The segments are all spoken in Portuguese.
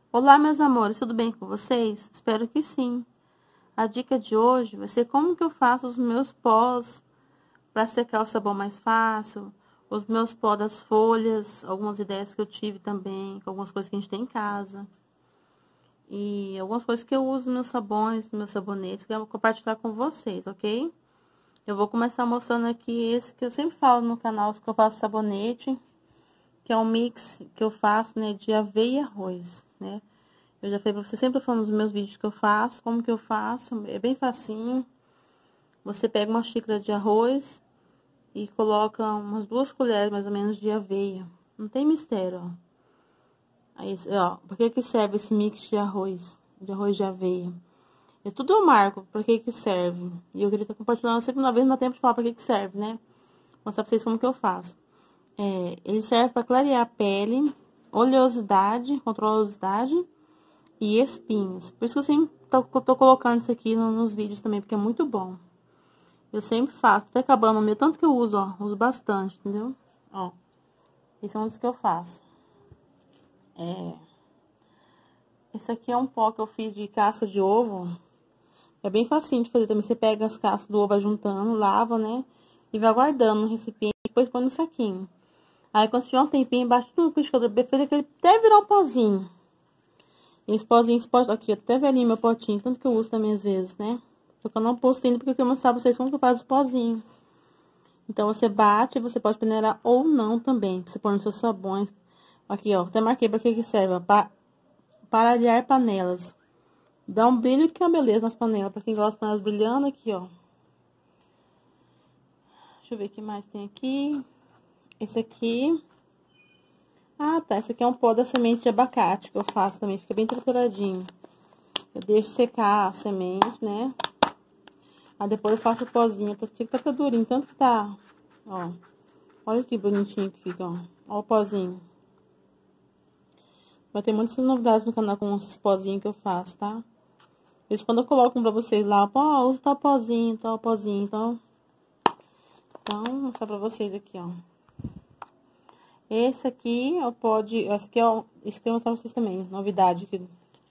Olá, meus amores, tudo bem com vocês? Espero que sim. A dica de hoje vai ser como que eu faço os meus pós para secar o sabão mais fácil, os meus pó das folhas, algumas ideias que eu tive também, com algumas coisas que a gente tem em casa. E algumas coisas que eu uso nos meus sabões, meus sabonetes, que eu vou compartilhar com vocês, ok? Eu vou começar mostrando aqui esse que eu sempre falo no canal, que eu faço sabonete, que é um mix que eu faço, né, de aveia e arroz, né? Eu já falei pra você, sempre falando nos meus vídeos que eu faço, como que eu faço, é bem facinho. Você pega uma xícara de arroz e coloca umas 2 colheres, mais ou menos, de aveia. Não tem mistério, ó. Aí, ó, por que que serve esse mix de arroz de aveia? É tudo eu marco, por que que serve. E eu queria estar compartilhando sempre uma vez, não dá tempo de falar pra que que serve, né? Mostrar pra vocês como que eu faço. Ele serve pra clarear a pele, oleosidade, controlar a oleosidade e espinhas. Por isso que eu sempre tô colocando isso aqui nos vídeos também, porque é muito bom. Eu sempre faço, até acabando o meu, tanto que eu uso, ó, uso bastante, entendeu? Ó, esse é um dos que eu faço. Esse aqui é um pó que eu fiz de casca de ovo. É bem facinho de fazer também. Você pega as cascas do ovo, vai juntando, lava, né? E vai guardando no recipiente, depois põe no saquinho. Aí, quando você tiver um tempinho, embaixo do liquidificador, fez aquele até virar um pozinho. Esse pozinho, aqui, até velhinho meu potinho, tanto que eu uso também às vezes, né? Só que eu não postei porque eu quero mostrar pra vocês como que eu faço o pozinho. Então, você bate, você pode peneirar ou não também. Você põe nos seus sabões. Aqui, ó, até marquei pra que serve, ó, para arear panelas. Dá um brilho que é uma beleza nas panelas, pra quem gosta de panelas brilhando, aqui, ó. Deixa eu ver o que mais tem aqui. Esse aqui. Ah, tá, esse aqui é um pó da semente de abacate que eu faço também, fica bem trituradinho. Eu deixo secar a semente, né? Aí depois eu faço o pozinho. Tá durinho, tanto que tá, ó. Olha que bonitinho que fica, ó. Ó o pozinho. Vai ter muitas novidades no canal com esses pozinhos que eu faço, tá? Isso quando eu coloco pra vocês lá, ó, usa tal pozinho, então... Então, vou mostrar pra vocês aqui, ó. Esse aqui é o pó de... Esse aqui é o... Esse aqui eu vou mostrar pra vocês também, novidade aqui.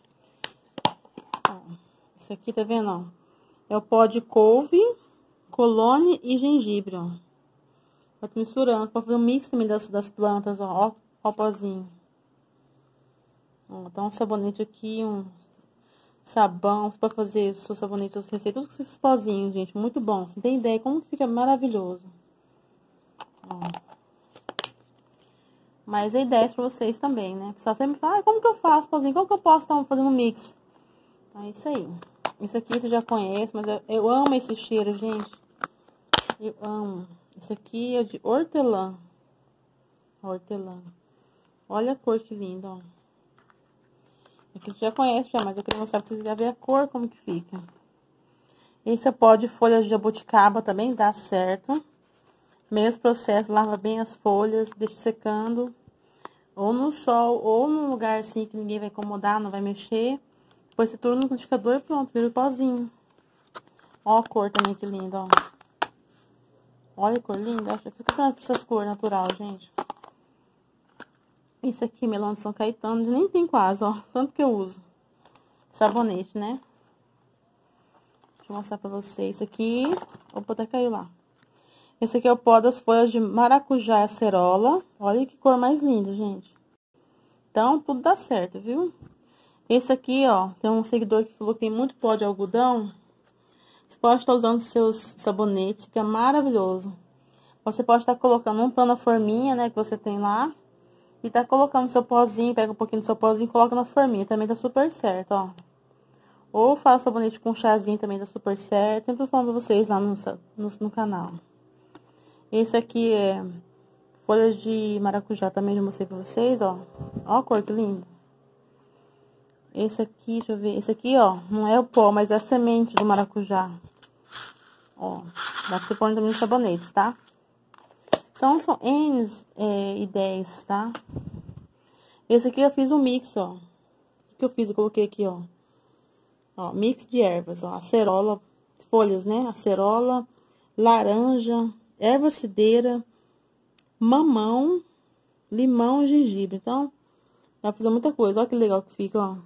Ó, esse aqui, tá vendo, ó? É o pó de couve, colone e gengibre, ó. Vai misturando, pra fazer um mix também das plantas, ó. Ó o pozinho. Ó, então, um sabonete aqui, um sabão, pra fazer o seu sabonete, as receitas, todos esses pozinhos, gente. Muito bom. Você tem ideia como fica maravilhoso. Ó. Mas a ideia é pra vocês também, né? O pessoal sempre fala, ah, como que eu faço pozinho? Como que eu posso estar fazendo um mix? Então, é isso aí. Esse aqui você já conhece, mas eu amo esse cheiro, gente. Eu amo. Esse aqui é de hortelã. Hortelã. Olha a cor que linda, ó. Aqui você já conhece já, mas eu queria mostrar pra vocês já ver a cor, como que fica. Esse é pó de folhas de jabuticaba também, dá certo. Mesmo processo, lava bem as folhas, deixa secando. Ou no sol, ou num lugar assim que ninguém vai incomodar, não vai mexer. Depois você turna no liquidificador e pronto, vira o pozinho. Ó a cor também, que linda, ó. Olha a cor linda, acho que fica tanto pra essas cores natural, gente. Esse aqui, melão de São Caetano, nem tem quase, ó. Tanto que eu uso. Sabonete, né? Deixa eu mostrar pra vocês. Esse aqui... Opa, até caiu lá. Esse aqui é o pó das folhas de maracujá e acerola. Olha que cor mais linda, gente. Então, tudo dá certo, viu? Esse aqui, ó, tem um seguidor que falou que tem muito pó de algodão. Você pode estar usando seus sabonetes, que é maravilhoso. Você pode estar colocando um pano na forminha, né, que você tem lá. E tá colocando seu pozinho, pega um pouquinho do seu pozinho e coloca na forminha. Também dá super certo, ó. Ou faz sabonete com chazinho, também dá super certo. Sempre falando pra vocês lá no canal. Esse aqui é folhas de maracujá, também já mostrei pra vocês, ó. Ó a cor que lindo. Esse aqui, deixa eu ver. Esse aqui, ó, não é o pó, mas é a semente do maracujá. Ó, dá pra você pôr também nos sabonetes, tá? Então, são N ideias, tá? Esse aqui eu fiz um mix, ó. O que eu fiz? Eu coloquei aqui, ó. Ó, mix de ervas, ó. Acerola, folhas, né? Acerola, laranja, erva cidreira, mamão, limão e gengibre. Então, Dá pra fazer muita coisa. Olha que legal que fica, ó.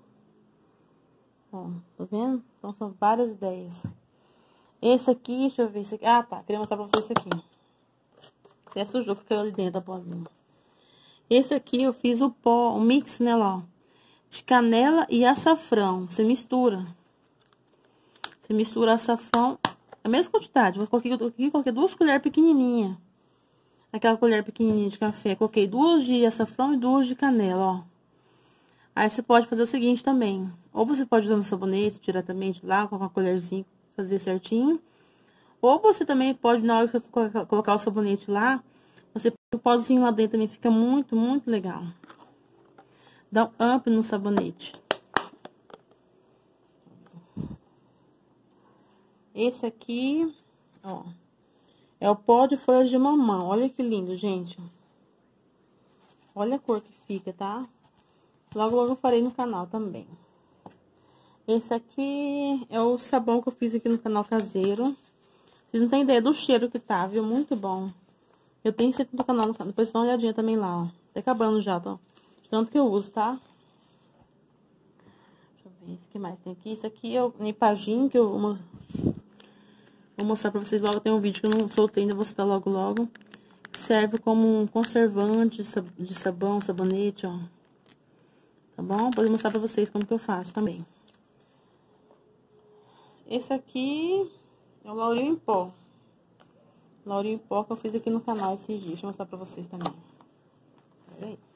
Ó, tá vendo? Então, são várias ideias. Esse aqui, deixa eu ver esse aqui. Ah, tá. Queria mostrar pra vocês esse aqui. Até sujou que caiu ali dentro da pozinha. Esse aqui eu fiz o pó, o mix nela, ó. De canela e açafrão. Você mistura. Você mistura açafrão, a mesma quantidade. Eu coloquei 2 colheres pequenininhas. Aquela colher pequenininha de café. Coloquei 2 de açafrão e 2 de canela, ó. Aí você pode fazer o seguinte também. Ou você pode usar no sabonete diretamente lá, com uma colherzinha, fazer certinho. Ou você também pode, na hora que você colocar o sabonete lá, você põe o pozinho lá dentro também. Fica muito, muito legal. Dá um up no sabonete. Esse aqui, ó, é o pó de folhas de mamão. Olha que lindo, gente. Olha a cor que fica, tá? Logo, logo eu farei no canal também. Esse aqui é o sabão que eu fiz aqui no canal caseiro. Vocês não têm ideia do cheiro que tá, viu? Muito bom. Eu tenho esse aqui no canal, depois dá uma olhadinha também lá, ó. Tá acabando já, tá? Tanto que eu uso, tá? Deixa eu ver, esse que mais tem aqui. Esse aqui é o Nipagin, que eu vou mostrar pra vocês logo. Tem um vídeo que eu não soltei, ainda vou soltar logo, logo. Serve como um conservante de sabão, sabonete, ó. Tá bom? Vou mostrar pra vocês como que eu faço também. Esse aqui é o Lauril em pó. Lauril em pó que eu fiz aqui no canal esses dias. Deixa eu mostrar pra vocês também. Pera aí.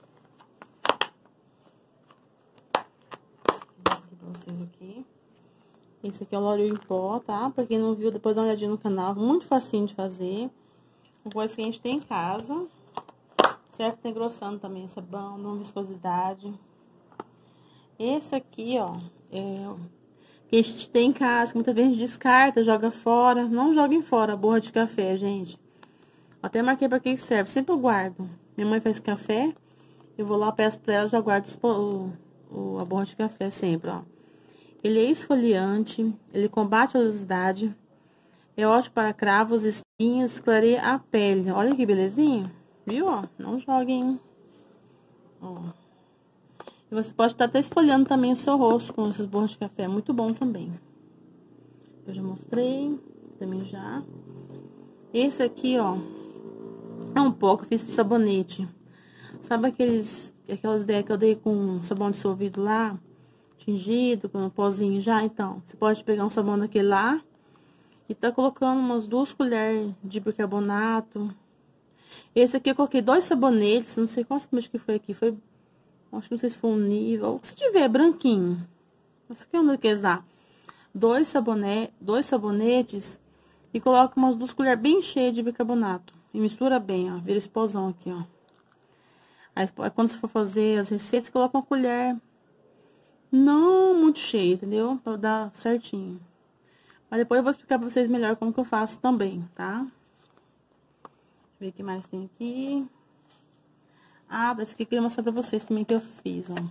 Vou mostrar pra vocês aqui. Esse aqui é o Lauril em pó, tá? Pra quem não viu, depois dá uma olhadinha no canal. Muito facinho de fazer. Uma coisa que a gente tem em casa. Certo? Tem engrossando também sabão, não viscosidade. Esse aqui, ó, que a gente tem em casa, que muitas vezes descarta, joga fora. Não joguem fora a borra de café, gente. Até marquei pra que serve. Sempre eu guardo. Minha mãe faz café, eu vou lá, peço pra ela, já guardo a borra de café sempre, ó. Ele é esfoliante, ele combate a oleosidade, é ótimo para cravos, espinhas, clareia a pele. Olha que belezinha, viu, ó? Não joguem, ó. E você pode estar até esfoliando também o seu rosto com esses borras de café, muito bom também. Eu já mostrei, também já. Esse aqui, ó, é um pó que eu fiz de sabonete. Sabe aquelas ideias que eu dei com sabão dissolvido lá? Tingido, com um pozinho já? Então, você pode pegar um sabão daquele lá e tá colocando umas 2 colheres de bicarbonato. Esse aqui eu coloquei 2 sabonetes, não sei qual sabonete que foi aqui, foi, acho que não sei se foi um nível, se tiver branquinho. Esse aqui é um daqueles lá. 2 sabonetes e coloca umas 2 colheres bem cheias de bicarbonato. E mistura bem, ó, vira esse pozão aqui, ó. Aí, quando você for fazer as receitas, coloca uma colher não muito cheia, entendeu? Pra dar certinho. Mas depois eu vou explicar pra vocês melhor como que eu faço também, tá? Deixa eu ver o que mais tem aqui. Ah, esse aqui eu queria mostrar pra vocês também que eu fiz, ó.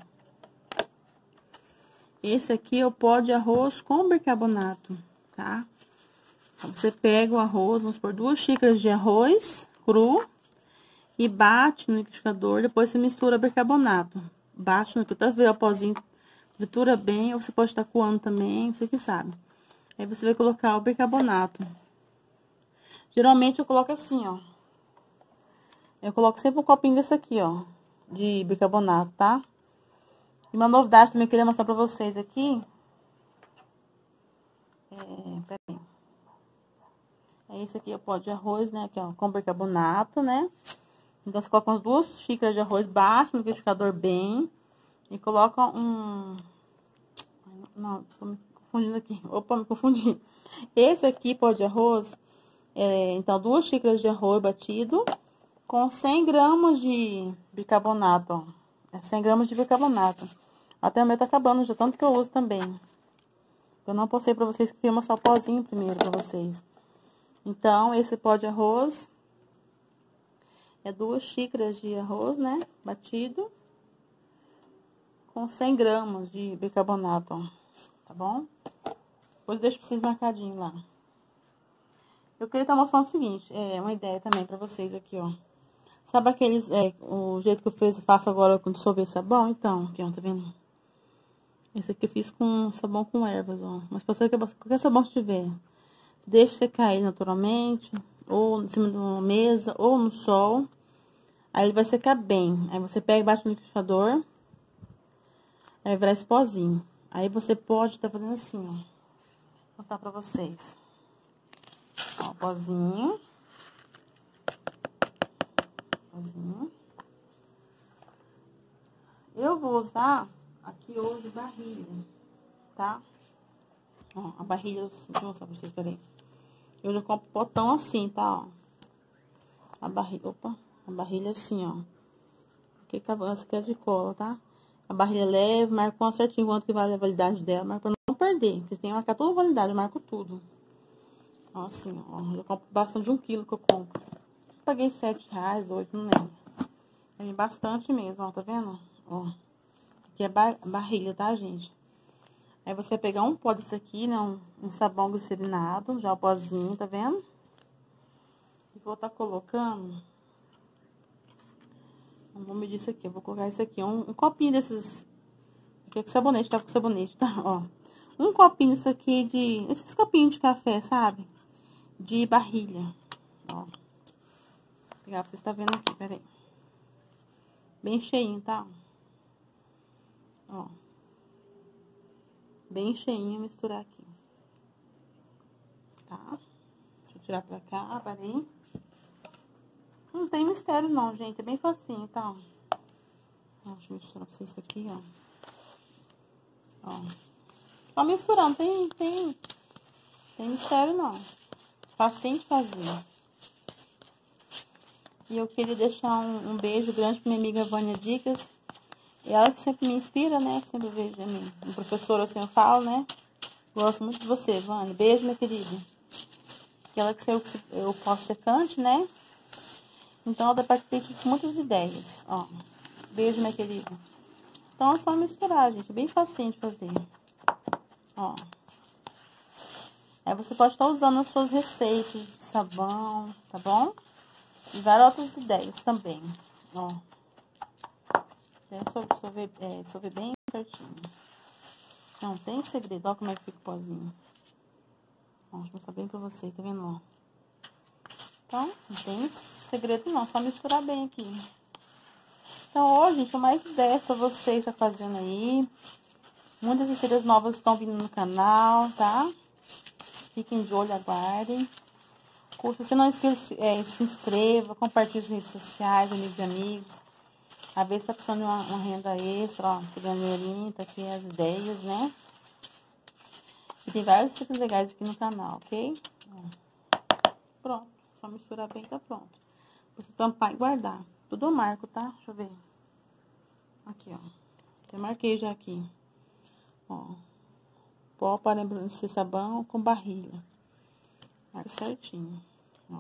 Esse aqui é o pó de arroz com bicarbonato, tá? Então, você pega o arroz, vamos pôr 2 xícaras de arroz cru e bate no liquidificador, depois você mistura bicarbonato. Bate no liquidificador, vê o pozinho, tritura bem, ou você pode estar coando também, você que sabe. Aí você vai colocar o bicarbonato. Geralmente eu coloco assim, ó. Eu coloco sempre um copinho desse aqui, ó, de bicarbonato, tá? E uma novidade também que eu queria mostrar pra vocês aqui. Peraí. Esse aqui é o pó de arroz, né? Aqui, ó, com bicarbonato, né? Então, você coloca umas 2 xícaras de arroz, bate no liquidificador bem. E coloca um... Não, tô me confundindo aqui. Opa, me confundi. Esse aqui, pó de arroz, então, 2 xícaras de arroz batido com 100 gramas de bicarbonato, ó. 100 gramas de bicarbonato. Até o meu tá acabando já, tanto que eu uso também. Eu não postei pra vocês, que eu queria mostrar o pozinho primeiro pra vocês. Então, esse pó de arroz é 2 xícaras de arroz, né? Batido. Com 100 gramas de bicarbonato, ó. Tá bom? Depois deixo pra vocês marcadinho lá. Eu queria estar mostrando o seguinte, uma ideia também pra vocês aqui, ó. Sabe aqueles, o jeito que eu faço agora com dissolver sabão? Então, aqui, ó, tá vendo? Esse aqui eu fiz com sabão com ervas, ó. Mas pode ser que qualquer sabão que tiver. Deixa secar ele naturalmente, ou em cima de uma mesa, ou no sol. Aí ele vai secar bem. Aí você pega e bate no liquidificador. Aí vai virar esse pozinho. Aí você pode estar fazendo assim, ó. Vou mostrar pra vocês. Ó, pozinho. Pozinho. Eu vou usar aqui hoje barrilha, tá? Ó, a barrilha assim, deixa eu mostrar pra vocês, peraí. Eu já compro potão assim, tá, ó. A barrilha assim, ó. Essa aqui é de cola, tá? A barrilha leve, marco certinho quanto que vale a validade dela, mas pra não perder, porque tem que marcar toda a validade, eu marco tudo. Ó, assim, ó. Eu compro bastante de 1 quilo que eu compro. Paguei R$7, 8, não lembro. Tem bastante mesmo, ó, tá vendo? Ó. Aqui é barrilha, tá, gente? Aí você vai pegar um pó desse aqui, né? Um sabão glicerinado, já o pozinho, tá vendo? E vou estar colocando. Vou medir isso aqui, eu vou colocar isso aqui. Um copinho desses. Aqui é com sabonete, tá com sabonete, tá? Ó. Um copinho isso aqui de. Esses copinhos de café, sabe? De barrilha. Ó. Vou pegar pra vocês estarem vendo aqui, peraí. Bem cheinho, tá? Ó. Bem cheinho, misturar aqui. Tá? Deixa eu tirar pra cá, peraí. Não tem mistério não, gente. É bem facinho, tá? Ó, deixa eu misturar pra vocês isso aqui, ó. Ó. Só misturando, tem mistério não. Facinho de fazer. E eu queria deixar um beijo grande pra minha amiga Vânia Dicas. E ela que sempre me inspira, né? Sempre vejo a mim. Um professor assim eu falo, né? Gosto muito de você, Vânia. Beijo, minha querida. Que ela que eu posso ser cante, né? Então, ela participa com muitas ideias. Ó. Beijo, minha querida. Então, é só misturar, gente. É bem facinho de fazer. Ó. Aí, você pode estar usando as suas receitas de sabão, tá bom? E várias outras ideias também. Ó. Dissolver bem certinho. Não tem segredo. Olha como é que fica o pozinho. Ó, deixa eu mostrar bem pra vocês, tá vendo, ó? Então, não tem segredo não, só misturar bem aqui. Então, hoje, gente, mais ideias pra vocês tá fazendo aí. Muitas receitas novas estão vindo no canal, tá? Fiquem de olho, aguardem. Se você não é inscrito, se inscreva, compartilhe nas redes sociais, amigos e amigos. Às vezes tá precisando de uma renda extra, ó, você ganha dinheirinho, tá aqui as ideias, né? E tem vários receitas legais aqui no canal, ok? Ó. Pronto, só misturar bem, tá pronto. Você tampar e guardar. Tudo eu marco, tá? Deixa eu ver. Aqui, ó. Eu marquei já aqui. Ó. Pó para embrantecer sabão com barrilha. Marca certinho. Ó.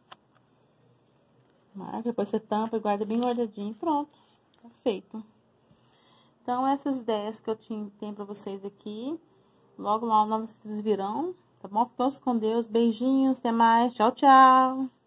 Marca, depois você tampa e guarda bem guardadinho. Pronto. Tá feito. Então, essas ideias que eu tenho pra vocês aqui. Logo, logo, novas receitas virão. Tá bom? Fiquem com Deus. Beijinhos. Até mais. Tchau, tchau.